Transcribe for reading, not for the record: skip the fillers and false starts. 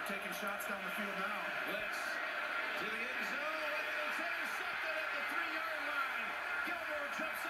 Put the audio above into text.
taking shots down the field now. Blitz to the end zone, and it's intercepted at the 3-yard line. Gilmore jumps